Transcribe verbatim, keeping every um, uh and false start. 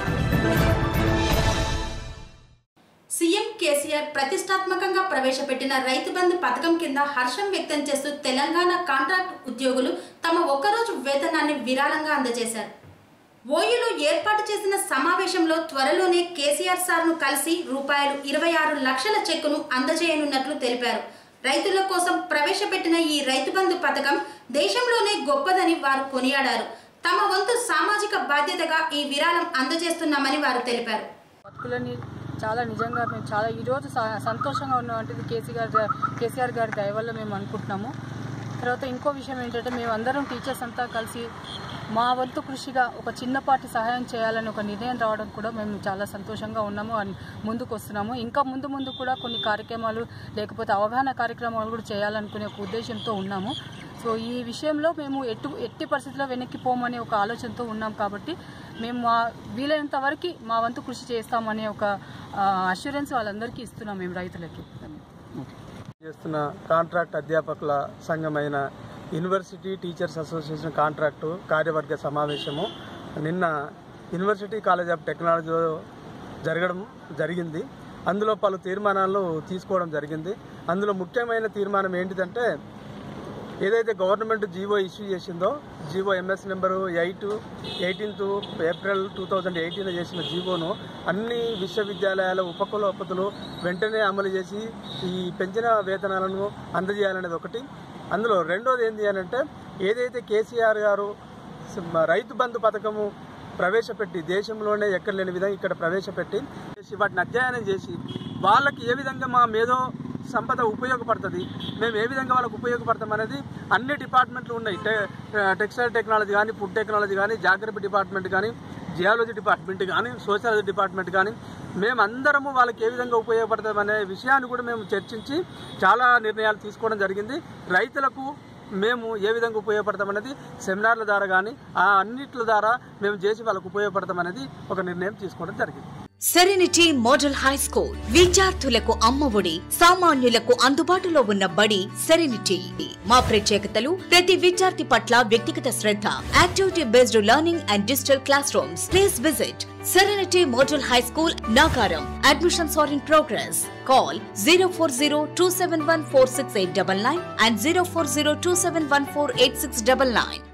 CM KCR ప్రతిష్టాత్మకంగా ప్రవేశపెట్టిన రైతు బంధు పథకం కింద హర్షం వ్యక్తం చేస్తూ తెలంగాణ కాంట్రాక్ట్ ఉద్యోగులు తమ ఒక్కరోజు వేతనాన్ని విరాళంగా అందజేశారు. ఓయూలో ఏర్పాటు చేసిన సమావేశంలో త్వరలోనే కేసీఆర్ సార్ను కలిసి రూపాయలు ఇరవై ఆరు లక్షల చెక్కును అందజేయనున్నట్లు తెలిపారు. రైతుల కోసం ప్రవేశపెట్టిన ఈ రైతు బంధు పథకం దేశంలోనే గొప్పదని వారు కొనియాడారు. తమ వంతు సామాజిక బాధ్యతగా ఈ విరాళం అందజేస్తున్నామని వారు తెలిపారు. చాలా నిజంగా మేము చాలా ఈరోజు సంతోషంగా ఉన్నామంటే కేసీఆర్ కేసీఆర్ గారి దయ వల్ల మేము అనుకుంటున్నాము. తర్వాత ఇంకో విషయం ఏంటంటే మేము అందరం టీచర్స్ అంతా కలిసి మా వంతు కృషిగా ఒక చిన్నపాటి సహాయం చేయాలని ఒక నిర్ణయం రావడం కూడా మేము చాలా సంతోషంగా ఉన్నాము, ముందుకు వస్తున్నాము. ఇంకా ముందు ముందు కూడా కొన్ని కార్యక్రమాలు లేకపోతే అవగాహన కార్యక్రమాలు కూడా చేయాలనుకునే ఒక ఉద్దేశంతో ఉన్నాము. సో ఈ విషయంలో మేము ఎటు ఎట్టి పరిస్థితుల్లో వెనక్కి పోమనే ఒక ఆలోచనతో ఉన్నాం. కాబట్టి మేము మా వీలైనంత వరకు మా వంతు కృషి చేస్తామనే ఒక అష్యూరెన్స్ వాళ్ళందరికీ ఇస్తున్నాం మేము రైతులకి. చేస్తున్న కాంట్రాక్ట్ అధ్యాపకుల సంఘమైన యూనివర్సిటీ టీచర్స్ అసోసియేషన్ కాంట్రాక్టు కార్యవర్గ సమావేశము నిన్న యూనివర్సిటీ కాలేజ్ ఆఫ్ టెక్నాలజీలో జరగడం జరిగింది. అందులో పలు తీర్మానాలు తీసుకోవడం జరిగింది. అందులో ముఖ్యమైన తీర్మానం ఏంటిదంటే, ఏదైతే గవర్నమెంట్ జీవో ఇష్యూ చేసిందో GO MS number eight eighteenth April two thousand eighteen చేసిన జీవోను అన్ని విశ్వవిద్యాలయాల ఉపకులపతులు వెంటనే అమలు చేసి ఈ పెంచిన వేతనాలను అందజేయాలనేది ఒకటి. అందులో రెండోది ఏంటి అని అంటే, ఏదైతే కేసీఆర్ గారు రైతు బంధు పథకము ప్రవేశపెట్టి దేశంలోనే ఎక్కడ లేని విధంగా ఇక్కడ ప్రవేశపెట్టి వాటిని అధ్యయనం చేసి వాళ్ళకి ఏ విధంగా మా మేధో సంపద ఉపయోగపడుతుంది, మేము ఏ విధంగా వాళ్ళకు ఉపయోగపడతాం అనేది అన్ని డిపార్ట్మెంట్లు ఉన్నాయి. టెక్స్టైల్ టెక్నాలజీ కానీ, ఫుడ్ టెక్నాలజీ కానీ, జాగ్రఫీ డిపార్ట్మెంట్ కానీ, జియాలజీ డిపార్ట్మెంట్ కానీ, సోషాలజీ డిపార్ట్మెంట్ కానీ, మేమందరము వాళ్ళకి ఏ విధంగా ఉపయోగపడతాం అనే విషయాన్ని కూడా మేము చర్చించి చాలా నిర్ణయాలు తీసుకోవడం జరిగింది. రైతులకు మేము ఏ విధంగా ఉపయోగపడతామనేది సెమినార్ల ద్వారా కానీ ఆ అన్నిట్ల ద్వారా మేము చేసి వాళ్ళకు ఉపయోగపడతామనేది ఒక నిర్ణయం తీసుకోవడం జరిగింది. సెరెనిటీ మోడల్ హై స్కూల్ విద్యార్థులకు అమ్మఒడి, సామాన్యులకు అందుబాటులో ఉన్న బడి సెరెనిటీ. మా ప్రత్యేకతలు ప్రతి విద్యార్థి పట్ల వ్యక్తిగత శ్రద్ధ, activity based learning and digital classrooms. Please visit Serenity Model High School, Nagaram. Admissions are in progress. Call zero four zero two seven one four six eight nine nine and zero four zero two seven one four eight six nine nine.